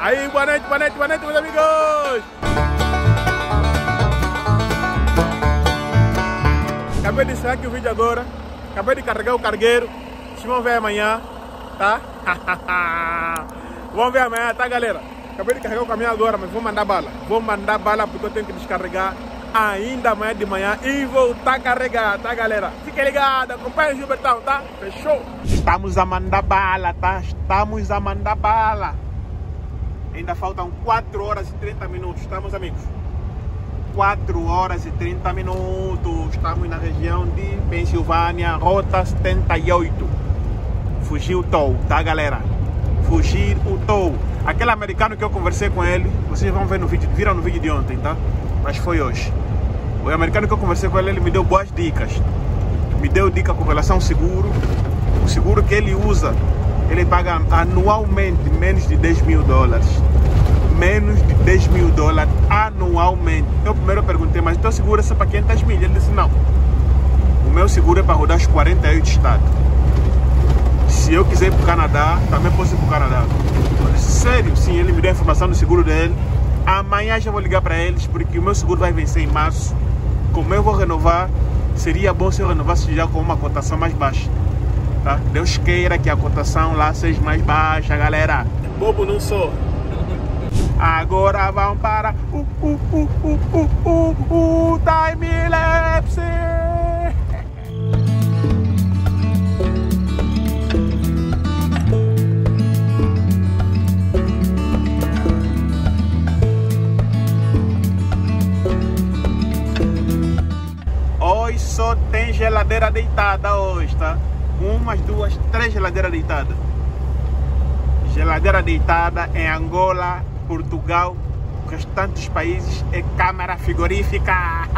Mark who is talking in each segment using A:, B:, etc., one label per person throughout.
A: Aí, boa noite, meus amigos! Acabei de encerrar aqui o vídeo agora. Acabei de carregar o cargueiro. Vocês vão ver amanhã, tá? Vamos ver amanhã, tá, galera? Acabei de carregar o caminhão agora, mas vou mandar bala. Vou mandar bala porque eu tenho que descarregar ainda amanhã de manhã e voltar a carregar, tá, galera? Fiquem ligados, acompanhem o Gilbertão, tá? Fechou? Estamos a mandar bala, tá? Estamos a mandar bala. Ainda faltam 4 horas e 30 minutos, tá, meus amigos? 4 horas e 30 minutos. Estamos na região de Pensilvânia, rota 78. Fugiu o tow, tá, galera? Fugir o tow. Aquele americano que eu conversei com ele, vocês vão ver no vídeo, viram no vídeo de ontem, tá? Mas foi hoje. O americano que eu conversei com ele, ele me deu boas dicas. Me deu dica com relação ao seguro. O seguro que ele usa, ele paga anualmente menos de 10 mil dólares. Menos de 10 mil dólares anualmente. Eu primeiro perguntei, mas teu seguro é só para 500 mil? Ele disse, não. O meu seguro é para rodar os 48 estados. Se eu quiser ir para o Canadá, também posso ir para o Canadá. Eu disse, sério? Sim, ele me deu a informação do seguro dele. Amanhã já vou ligar para eles, porque o meu seguro vai vencer em março. Como eu vou renovar, seria bom se eu renovasse já com uma cotação mais baixa, tá? Deus queira que a cotação lá seja mais baixa, galera. Bobo não sou. Agora vão para o time-lapse. Hoje só tem geladeira deitada hoje, tá? 1, 2, 3 geladeiras deitadas. Geladeira deitada em Angola, Portugal, o restante dos países é câmara frigorífica.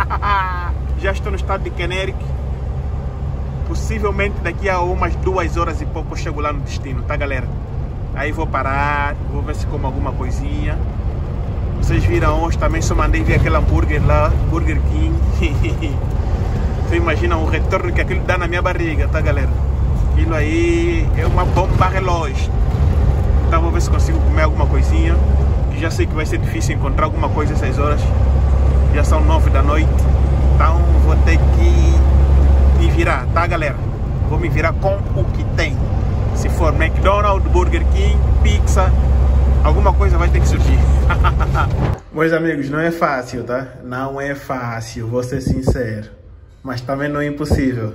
A: Já estou no estado de Kenerick. Possivelmente daqui a umas 2 horas e pouco eu chego lá no destino, tá, galera? Aí vou parar, vou ver se como alguma coisinha. Vocês viram hoje também, só mandei ver aquele hambúrguer lá, Burger King. Você imagina o retorno que aquilo dá na minha barriga, tá, galera? Aquilo aí é uma bomba relógio. Então vou ver se consigo comer alguma coisinha. Já sei que vai ser difícil encontrar alguma coisa essas horas. Já são 9 da noite. Então vou ter que me virar, tá, galera? Vou me virar com o que tem. Se for McDonald's, Burger King, pizza, alguma coisa vai ter que surgir. Meus amigos, não é fácil, tá? Não é fácil, vou ser sincero. Mas também não é impossível.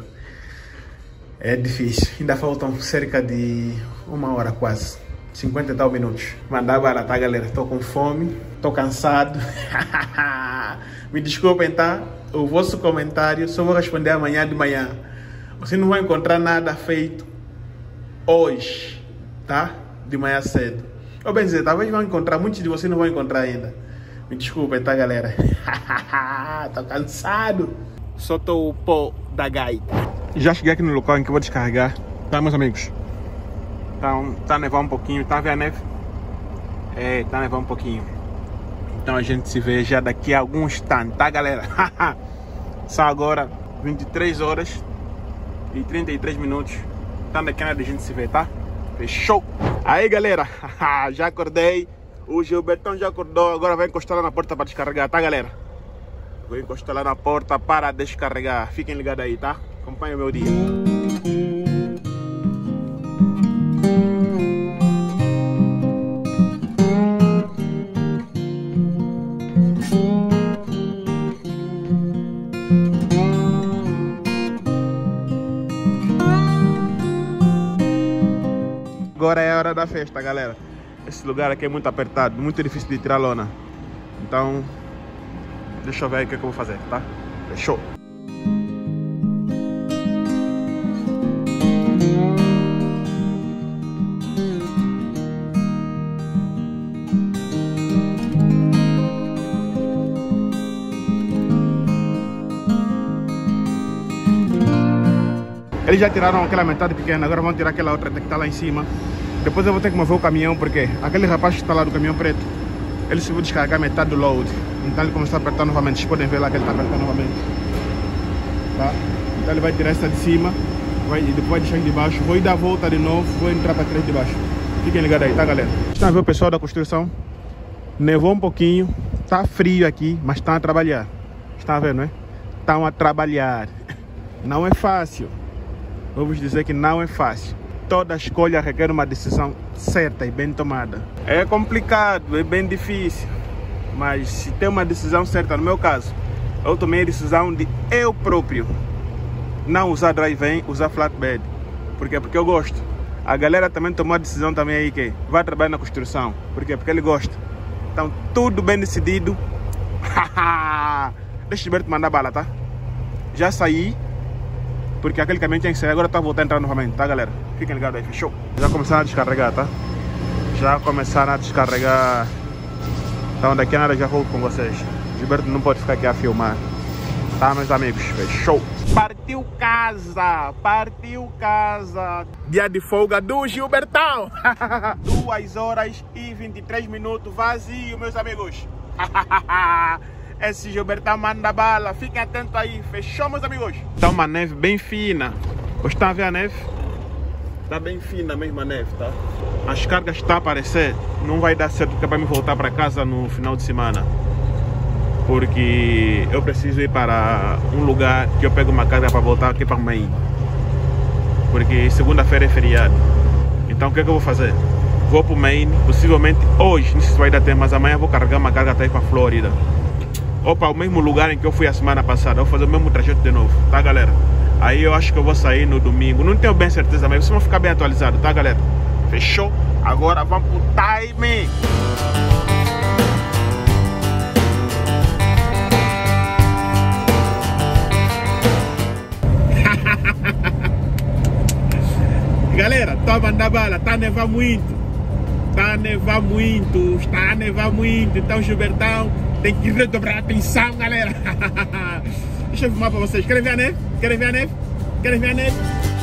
A: É difícil. Ainda faltam cerca de 1 hora quase. 50 e tal minutos. Mandar bala, tá, galera? Tô com fome, tô cansado. Me desculpem, tá? O vosso comentário só vou responder amanhã de manhã. Você não vai encontrar nada feito hoje, tá? De manhã cedo. Ou bem dizer, talvez vão encontrar, muitos de vocês não vão encontrar ainda. Me desculpem, tá, galera? Tô cansado. Soltou o pó da gaita. Já cheguei aqui no local em que eu vou descarregar, tá, meus amigos? Então, tá nevando um pouquinho, tá vendo a neve? É, tá nevando um pouquinho. Então a gente se vê já daqui a algum instante, tá, galera? São agora 23 horas e 33 minutos. Então daqui a nada a gente se vê, tá? Fechou! Aí, galera, já acordei. O Gilbertão já acordou, agora vai encostar lá na porta para descarregar, tá, galera? Vou encostar lá na porta para descarregar. Fiquem ligados aí, tá? Acompanhem o meu dia. Agora é a hora da festa, galera. Esse lugar aqui é muito apertado, muito difícil de tirar lona. Então, deixa eu ver o que eu vou fazer, tá? Fechou! Eles já tiraram aquela metade pequena, agora vão tirar aquela outra que está lá em cima. Depois eu vou ter que mover o caminhão, porque aquele rapaz que está lá do caminhão preto, ele se vai descarregar metade do load. Então ele começou a apertar novamente. Vocês podem ver lá que ele está apertando novamente, tá? Então ele vai tirar essa de cima, e depois vai deixar de baixo. Vou ir dar a volta de novo, vou entrar para trás de baixo. Fiquem ligados aí, tá, galera? Estão a ver o pessoal da construção? Nevou um pouquinho, tá frio aqui, mas estão a trabalhar. Está vendo, né? Estão a trabalhar. Não é fácil. Vou vos dizer que não é fácil. Toda escolha requer uma decisão certa e bem tomada. É complicado, é bem difícil. Mas se tem uma decisão certa, no meu caso, eu tomei a decisão de eu próprio não usar drive-in, usar flatbed. Por quê? Porque eu gosto. A galera também tomou a decisão também aí que vai trabalhar na construção. Por quê? Porque ele gosta. Então tudo bem decidido. Deixa o Gilberto mandar bala, tá? Já saí. Porque aquele caminho tinha que sair. Agora tá voltando a entrar novamente, tá, galera? Fiquem ligados aí, fechou? Já começaram a descarregar, tá? Já começaram a descarregar. Então daqui a nada já volto com vocês. Gilberto não pode ficar aqui a filmar. Tá, meus amigos? Fechou? Partiu casa! Partiu casa! Dia de folga do Gilbertão! 2h23, vazio, meus amigos! Esse Gilbertão manda bala, fiquem atentos aí, fechou, meus amigos? Tá uma neve bem fina. Vocês estão a ver a neve? Tá bem fina mesmo a neve, tá? As cargas estão a aparecer, não vai dar certo para me voltar para casa no final de semana. Porque eu preciso ir para um lugar que eu pego uma carga para voltar aqui para o Maine. Porque segunda-feira é feriado. Então o que é que eu vou fazer? Vou para o Maine, possivelmente hoje, não sei se vai dar tempo, mas amanhã vou carregar uma carga até para a Flórida. Ou para o mesmo lugar em que eu fui a semana passada, eu vou fazer o mesmo trajeto de novo, tá, galera? Aí eu acho que eu vou sair no domingo, não tenho bem certeza, mas vocês vão ficar bem atualizados, tá, galera? Fechou? Agora vamos pro time! Galera, tô a mandar bala, tá a nevar muito. Tá a nevar muito, está a nevar muito. Então, Gilbertão tem que redobrar a atenção, galera. Deixa eu filmar pra vocês. Querem ver a neve? Querem ver a neve? Querem ver a neve?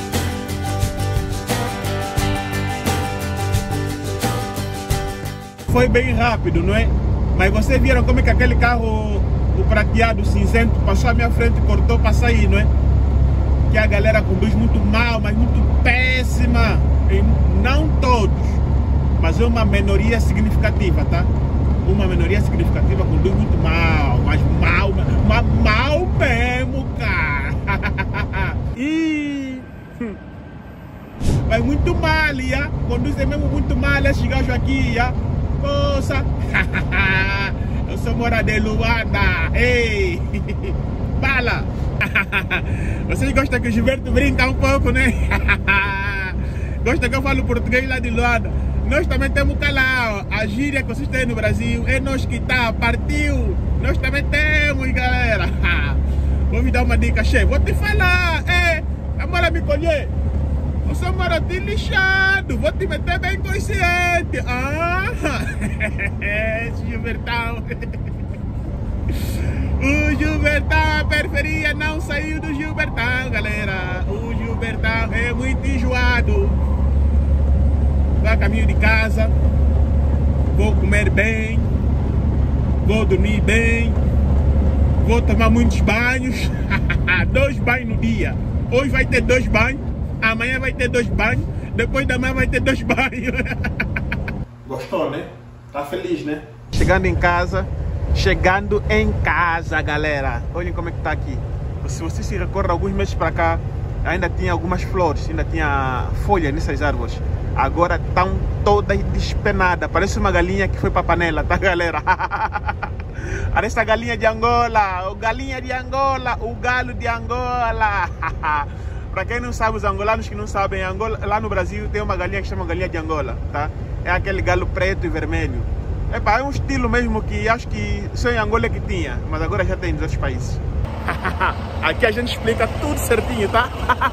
A: Foi bem rápido, não é? Mas vocês viram como é que aquele carro, o prateado cinzento, passou à minha frente e cortou para sair, não é? Que a galera conduz muito mal, mas muito péssima. E não todos, mas é uma minoria significativa, tá? Uma minoria significativa conduz muito mal, mas mal mesmo, cara. E vai muito mal, já. Conduzem mesmo muito mal esses gajos aqui, já. Poxa, eu sou mora de Luanda, ei, bala. Vocês gostam que o Gilberto brinca um pouco, né? Gostam que eu falo português lá de Luanda. Nós também temos cá lá, a gíria que vocês têm no Brasil, é nós que tá, partiu. Nós também temos, galera. Vou me dar uma dica, chefe. Vou te falar, a mora me colher. Eu sou marotinho lixado, vou te meter bem consciente. Esse Gilbertão. O Gilbertão, a periferia não saiu do Gilbertão, galera. O Gilbertão é muito enjoado. Vou a caminho de casa, vou comer bem, vou dormir bem, vou tomar muitos banhos. 2 banhos no dia. Hoje vai ter 2 banhos, amanhã vai ter 2 banhos, depois da manhã vai ter 2 banhos. Gostou, né? Tá feliz, né? Chegando em casa, galera. Olhem como é que tá aqui. Se você se recorda, alguns meses para cá, ainda tinha algumas flores, ainda tinha folha nessas árvores. Agora estão todas despenadas. Parece uma galinha que foi para a panela, tá, galera? Parece a galinha de Angola, o galinha de Angola, o galo de Angola. Para quem não sabe, os angolanos que não sabem, Angola, lá no Brasil tem uma galinha que chama galinha de Angola, tá? É aquele galo preto e vermelho. É um estilo mesmo que acho que só em Angola que tinha, mas agora já tem nos outros países. Aqui a gente explica tudo certinho, tá?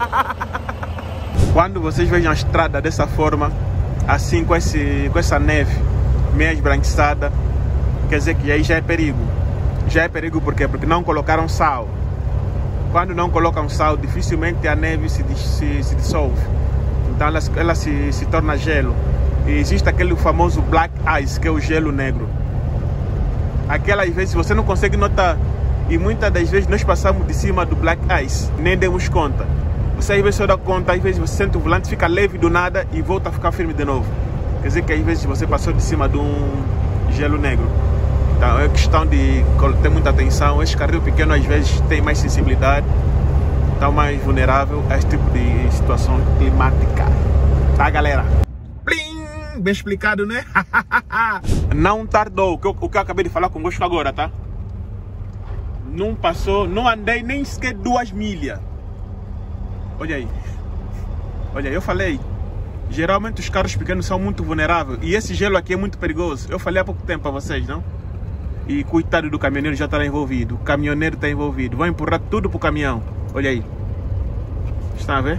A: Quando vocês vejam a estrada dessa forma, assim com essa neve meio esbranquiçada, quer dizer que aí já é perigo. Já é perigo por quê? Porque não colocaram sal. Quando não colocam sal, dificilmente a neve se dissolve. Então ela se torna gelo. E existe aquele famoso black ice, que é o gelo negro. Aquelas vezes você não consegue notar. E muitas das vezes nós passamos de cima do black ice, nem demos conta. Você às vezes só dá conta, às vezes você sente o volante, fica leve do nada e volta a ficar firme de novo. Quer dizer que às vezes você passou de cima de gelo negro. Então é questão de ter muita atenção. Esse carrinho pequeno às vezes tem mais sensibilidade, estão mais vulnerável a esse tipo de situação climática. Tá, galera? Plim! Bem explicado, né? Não tardou. O que eu acabei de falar convosco agora, tá? Não passou, não andei nem sequer 2 milhas. Olha aí. Olha, eu falei. Geralmente os carros pequenos são muito vulneráveis. E esse gelo aqui é muito perigoso. Eu falei há pouco tempo para vocês, não? E coitado do caminhoneiro já está envolvido. O caminhoneiro está envolvido. Vai empurrar tudo pro caminhão. Olha aí. Está a ver?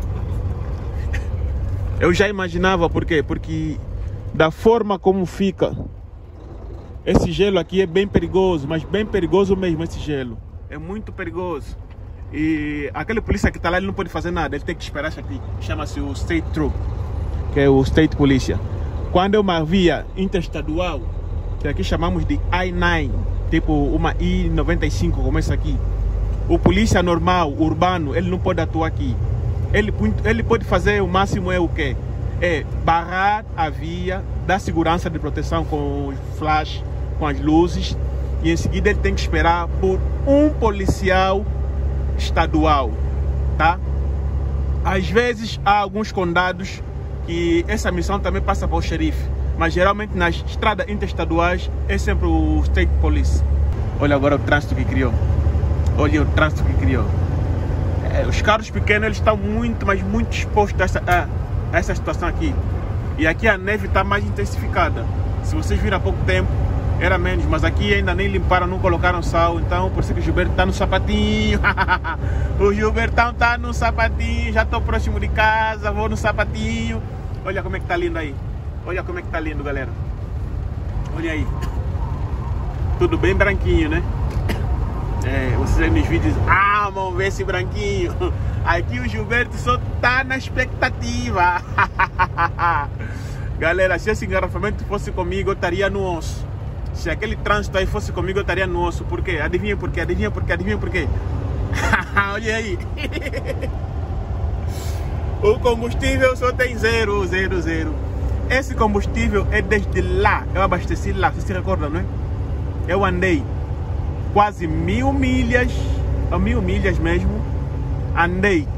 A: Eu já imaginava, por quê? Porque da forma como fica, esse gelo aqui é bem perigoso, mas bem perigoso mesmo esse gelo. É muito perigoso. E aquele polícia que está lá, ele não pode fazer nada. Ele tem que esperar isso aqui. Chama-se o State Troop, que é o State Polícia. Quando é uma via interestadual, que aqui chamamos de I-9, tipo uma I-95, como essa aqui, o polícia normal, urbano, ele não pode atuar aqui. Ele pode fazer o máximo é o quê? É barrar a via, dar segurança de proteção com os flash, com as luzes, e em seguida ele tem que esperar por um policial estadual, tá? Às vezes há alguns condados que essa missão também passa para o xerife, mas geralmente nas estradas interestaduais é sempre o State Police. Olha agora o trânsito que criou. Olha o trânsito que criou. Os carros pequenos eles estão muito, mas muito expostos a essa situação aqui. E aqui a neve está mais intensificada. Se vocês viram há pouco tempo, era menos, mas aqui ainda nem limparam, não colocaram sal. Então por isso que o Gilberto está no sapatinho. O Gilbertão está no sapatinho. Já estou próximo de casa, vou no sapatinho. Olha como é que está lindo aí. Olha como é que está lindo, galera. Olha aí. Tudo bem branquinho, né? Vocês aí nos vídeos amam ver esse branquinho. Aqui o Gilberto só tá na expectativa. Galera, se esse engarrafamento fosse comigo, eu estaria no osso. Se aquele trânsito aí fosse comigo, eu estaria no osso. Por quê? Adivinha por quê? Adivinha por quê? Adivinha por quê? Olha aí. O combustível só tem 0. Esse combustível é desde lá. Eu abasteci lá, vocês se recordam, não é? Eu andei quase 1000 milhas, ou 1000 milhas mesmo. Andei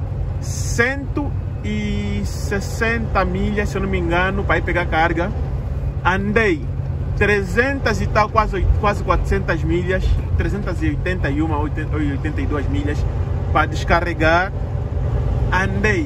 A: 160 milhas, se eu não me engano, para ir pegar carga. Andei 300 e tal, quase 400 milhas, 381 ou 82 milhas para descarregar. Andei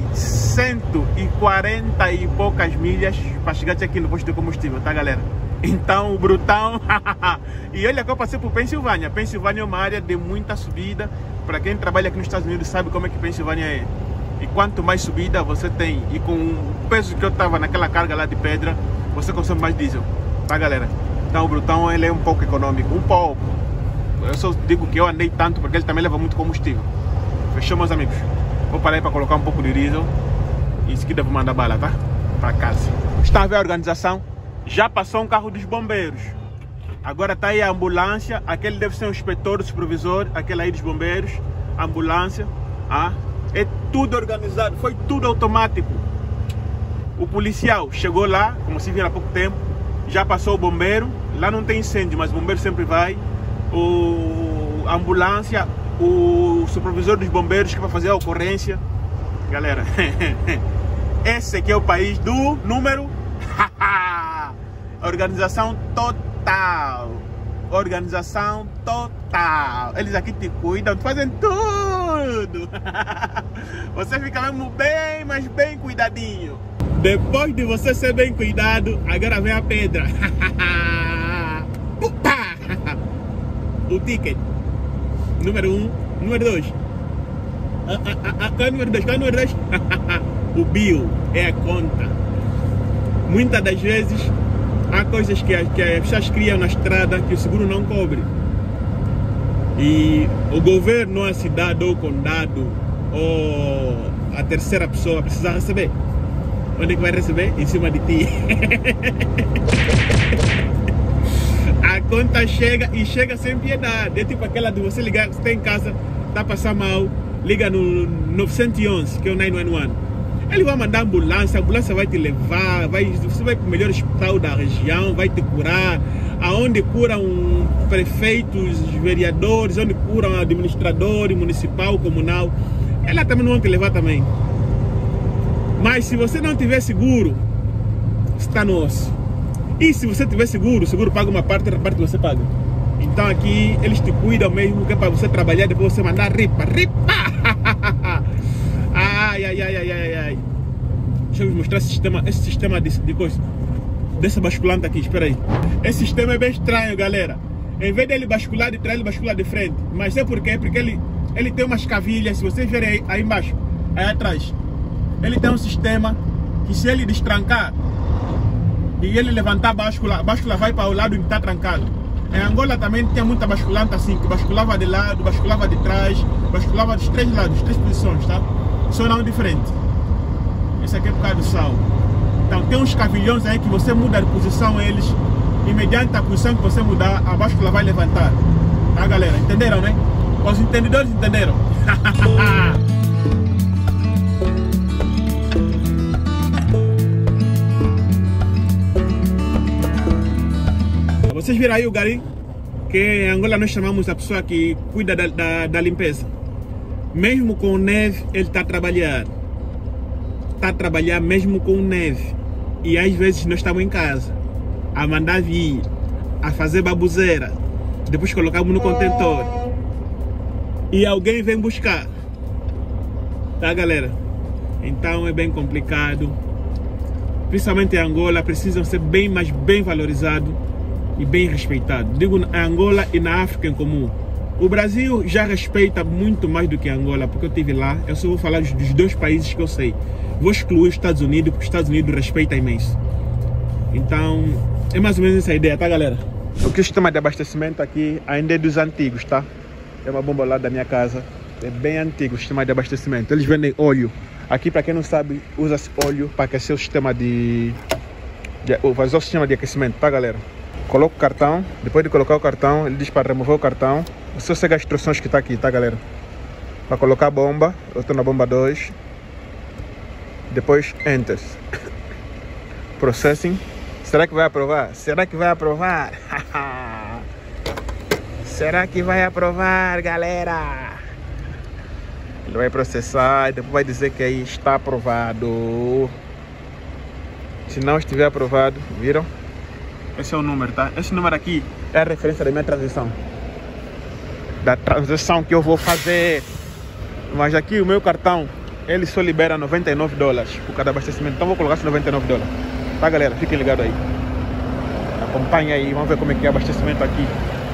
A: 140 e poucas milhas para chegar aqui no posto de combustível, tá, galera? Então, o brutão. E olha que eu passei por Pensilvânia. Pensilvânia é uma área de muita subida. Para quem trabalha aqui nos Estados Unidos sabe como é que Pensilvânia é. E quanto mais subida você tem, e com o peso que eu tava naquela carga lá de pedra, você consome mais diesel, tá, galera? Então o brutão ele é um pouco econômico, um pouco. Eu só digo que eu andei tanto porque ele também leva muito combustível. Fechou, meus amigos? Vou parar aí para colocar um pouco de diesel e em seguida vou mandar bala, tá? Para casa. Está a ver a organização? Já passou um carro dos bombeiros. Agora está aí a ambulância. Aquele deve ser o inspetor, o supervisor. Aquele aí dos bombeiros. A ambulância. É tudo organizado. Foi tudo automático. O policial chegou lá, como se viram há pouco tempo. Já passou o bombeiro. Lá não tem incêndio, mas o bombeiro sempre vai. A ambulância. O supervisor dos bombeiros que vai fazer a ocorrência. Galera, esse aqui é o país do número. Organização total. Organização total. Eles aqui te cuidam, fazem tudo. Você fica mesmo bem, mas bem cuidadinho. Depois de você ser bem cuidado, agora vem a pedra. O ticket. Número 1, número 2. Qual é o número 2? Qual é o número 2? O bill é a conta. Muitas das vezes há coisas que as pessoas criam na estrada que o seguro não cobre. E o governo, a cidade ou o condado ou a terceira pessoa precisa receber. Onde é que vai receber? Em cima de ti. A conta chega e chega sem piedade. É tipo aquela de você ligar, você está em casa, está a passar mal, liga no 911, que é o 911. Ele vai mandar a ambulância vai te levar, você vai para o melhor hospital da região, vai te curar. aonde curam prefeitos, vereadores, onde curam administradores municipal, comunal, ela também não vai te levar também. Mas se você não tiver seguro, está no osso. E se você tiver seguro, o seguro paga uma parte, outra parte você paga. Então aqui eles te cuidam mesmo, que é para você trabalhar, depois você mandar ripa. Ai. Deixa eu vos mostrar esse sistema de coisa. Dessa basculante aqui, espera aí. Esse sistema é bem estranho, galera. Em vez dele bascular de trás, ele bascula de frente. Mas é porque ele tem umas cavilhas, se vocês verem aí embaixo, aí atrás. Ele tem um sistema que se ele destrancar e ele levantar a báscula vai para o lado que está trancado. Em Angola também tinha muita basculante assim, que basculava de lado, basculava de trás, basculava dos três lados, três posições, tá? Só não diferente. Esse aqui é por causa do sal. Então tem uns cavilhões aí que você muda de posição eles, e mediante a posição que você mudar, a báscula vai levantar. Tá, galera? Entenderam, né? Os entendedores entenderam. Vocês viram aí o gari? Que em Angola nós chamamos a pessoa que cuida da limpeza. Mesmo com neve, ele está a trabalhar. Está a trabalhar mesmo com neve. E às vezes nós estamos em casa, a mandar vir, a fazer babuzeira. Depois colocamos no contentor. E alguém vem buscar. Tá, galera? Então é bem complicado. Principalmente em Angola, precisam ser bem valorizados e bem respeitado. Digo em Angola e na África em comum. O Brasil já respeita muito mais do que Angola, porque eu estive lá. Eu só vou falar dos dois países que eu sei. Vou excluir os Estados Unidos, porque os Estados Unidos respeita imenso. Então, é mais ou menos essa ideia, tá, galera? O sistema de abastecimento aqui ainda é dos antigos, tá? É uma bomba lá da minha casa. É bem antigo o sistema de abastecimento. Eles vendem óleo. Aqui, para quem não sabe, usa-se óleo para aquecer o sistema fazer o sistema de aquecimento, tá, galera? Coloca o cartão, depois de colocar o cartão, ele diz para remover o cartão. Só segue as instruções que está aqui, tá, galera? Para colocar a bomba, eu estou na bomba 2. Depois, Enter. Processing. Será que vai aprovar? Será que vai aprovar? Será que vai aprovar, galera? Ele vai processar e depois vai dizer que aí está aprovado. Se não estiver aprovado, viram? Esse é o número, tá? Esse número aqui é a referência da minha transição. Da transição que eu vou fazer. Mas aqui o meu cartão, ele só libera $99 por cada abastecimento. Então vou colocar esse $99. Tá, galera? Fiquem ligados aí. Acompanha aí, vamos ver como é que é o abastecimento aqui.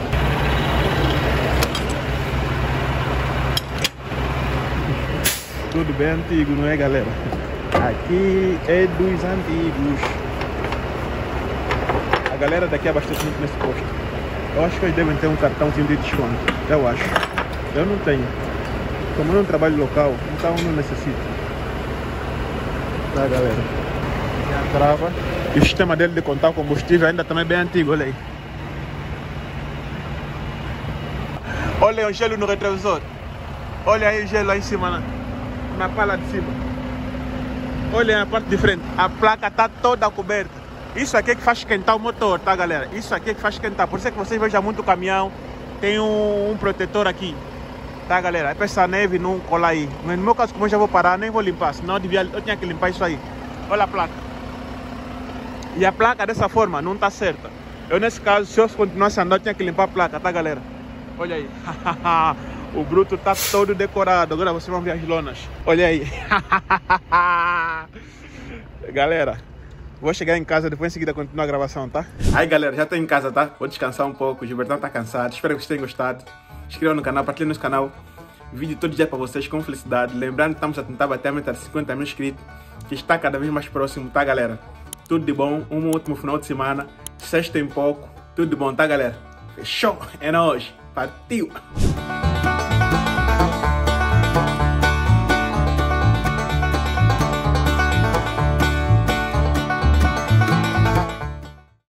A: Tudo bem antigo, não é, galera? Aqui é dos antigos. A galera daqui abastece muito nesse posto. Eu acho que eles devem ter um cartãozinho de desconto. Eu acho. Eu não tenho. Como eu não trabalho local, então eu não necessito. Tá, galera? Já trava. E o sistema dele de contar o combustível ainda também é bem antigo, olha aí. Olha aí o gelo no retrovisor. Olha aí o gelo lá em cima, na pala de cima. Olha aí a parte de frente. A placa está toda coberta. Isso aqui é que faz esquentar o motor, tá, galera? Isso aqui é que faz esquentar. Por isso é que vocês vejam muito o caminhão. Tem um protetor aqui. Tá, galera? É para essa neve não colar aí. Mas no meu caso, como eu já vou parar, nem vou limpar. Senão eu tinha que limpar isso aí. Olha a placa. E a placa dessa forma não tá certa. Eu, nesse caso, se eu continuasse andando, eu tinha que limpar a placa, tá, galera? Olha aí. O bruto tá todo decorado. Agora vocês vão ver as lonas. Olha aí. Galera, vou chegar em casa, depois em seguida continuar a gravação, tá? Aí, galera, já tô em casa, tá? Vou descansar um pouco, o Gilbertão tá cansado. Espero que vocês tenham gostado. Inscrevam no canal, partilhem no canal. Vídeo todo dia pra vocês com felicidade. Lembrando que estamos a tentar bater a meta de 50 mil inscritos, que está cada vez mais próximo, tá, galera? Tudo de bom, um último final de semana. Sexta em pouco, tudo de bom, tá, galera? Fechou? É nóis. Partiu!